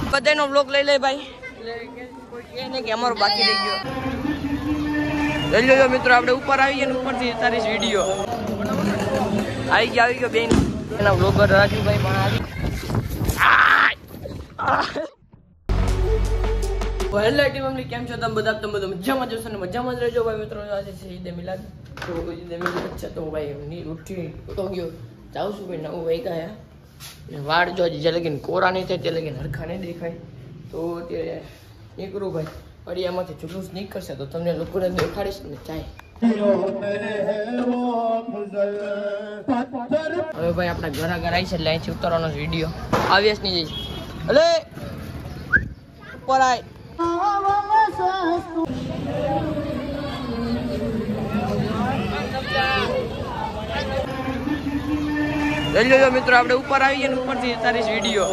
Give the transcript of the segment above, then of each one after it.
બધાનો વ્લોગ લઈ લે ભાઈ, એટલે કે અમારો બાકી રહી ગયો. લઈ લો મિત્રો, આપણે ઉપર આવી ગયા ને ઉપરથી તારી વિડીયો આવી ગયો બેન. એના વ્લોગર રાજુભાઈ પણ આવી. હેલો ટીમ અમલી, કેમ છો તમે બધા? તમે બધા મજામાં જશો ને મજામાં જ રહેજો ભાઈ મિત્રો. આજે છે ઈદે મિલાદ, તો ઈદે મિલાદ છે તો ભાઈ ની ઉઠી તો ગયો જાઉં છું ભાઈ. 9 વાગ્યા ને વાળ જો જે લગીને કોરા નહીં થાય તે લગીને હરખા નહીં દેખાય, તો અત્યારે નીકળું ભાઈ. અડિયામાંથી જુલુસ નીકળશે તો તમને લોકોને દેખાડીશ ને ચાય. હવે ભાઈ આપણા ઘર આગળ આવી છે એટલે અહીંથી ઉતરવાનો વિડીયો આવ્યાસ નહીં જઈશ. અલે ઉપર આય. લઈ લો મિત્રો, આપણે ઉપર આવી ગયા ને ઉપરથી તારી વિડીયો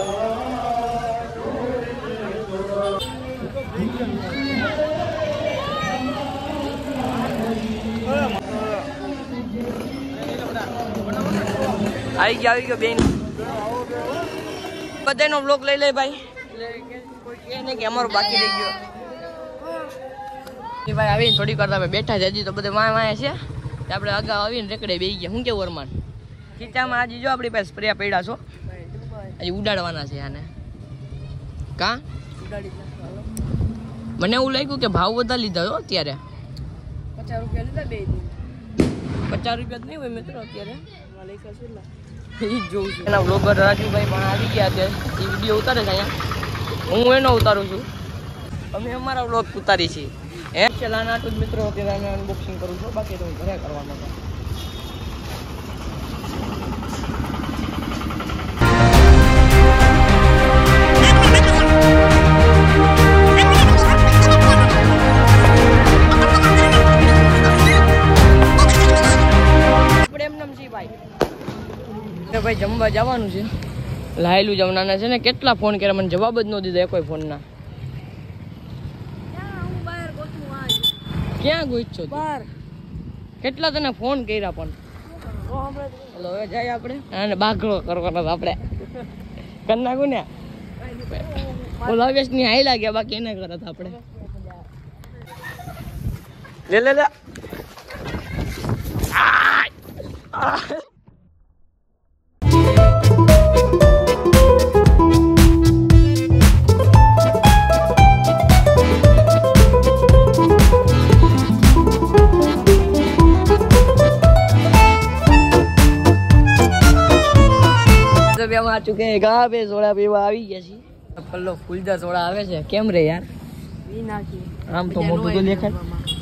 આવી ગયો બેન. બધાનો વ્લોગ લઈ લે ભાઈ, એટલે કે અમારો બાકી રહી ગયો. ભાઈ આવીને થોડીક વાર તમે બેઠા છે, હજી તો બધે વાયા છે. આપણે અગાઉ આવીને રેકડે બેસી ગયા. શું કેવું વરમાન? ખીચામાં આજે જો આપણી પાસે સ્પ્રે પડ્યા છો, હજી ઉડાડવાના છે આને. કા મને એવું લાગ્યું કે ભાવ બધા લીધા હો અત્યારે. 50 રૂપિયા લીધા બે. 50 રૂપિયા જ નહીં હોય મિત્રો અત્યારે. જોઉં છું એના વ્લોગર રાજુભાઈ પણ આવી ગયા છે, એ વિડીયો ઉતારે છે અહીંયા, હું એનો ઉતારું છું. અમે અમારા વ્લોગ ઉતારી છીએ. ચલાના આટલું જ મિત્રો અત્યારે અમે અનબોક્સિંગ કરું છું, બાકી તો હું ઘરે કરવાનો હતો. ભાઈ જમવા જવાનું છે, લાયેલું જમવાના છે ને. કેટલા ફોન કર્યા, મને જવાબ જ ન દીધો કોઈ ફોન ના. ક્યાં ગોઈছো બહાર? કેટલા તને ફોન કર્યા પણ. હલો હવે જાય આપણે અને બાગડો કરવાનો આપણે કરી નાખું ને. ઓલા વેસ્ટ ની હાઈ લાગ્યા, બાકી એને કરત આપણે. લે આ ચુકે ગા બે સોડા પીવા આવી ગયા છીએ. પલ્લો ફૂલદાર સોડા આવે છે. કેમ રે યાર? આમ તો મોટું તો દેખાય.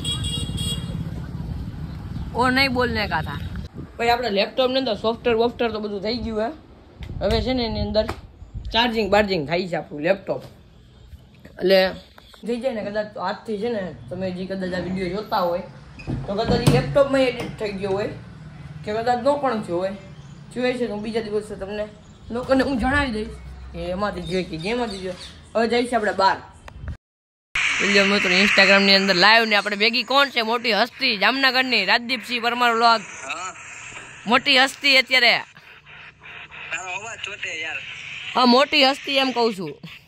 ઓ નહીં બોલને કા થા ભાઈ. આપણે લેપટોપ ની અંદર સોફ્ટવેર તો બધું થઈ ગયું હે. હવે છે ને એની અંદર ચાર્જિંગ થાય છે આપણું લેપટોપ. એટલે થઈ જાય ને કદાચ તો આજથી છે ને તમે જે કદાચ આ વિડીયો જોતા હોય તો કદાચ લેપટોપમાં એડિટ થઈ ગયો હોય કે કદાચ ન પણ થયો હોય. જોઈએ છે તો બીજા દિવસે તમને લોકોને હું જણાવી દઈશ કે એમાંથી જોઈએ કે જેમાંથી જોઈએ. હવે જઈશ આપણે બહાર. મિત્રો ઇન્સ્ટાગ્રામ ની અંદર લાઈવ ને આપણે ભેગી કોણ છે? મોટી હસ્તી જામનગરની, રાજદીપસિંહ પરમાર વ્લોગ. મોટી હસ્તી અત્યારે. હા મોટી હસ્તી એમ કહું છું.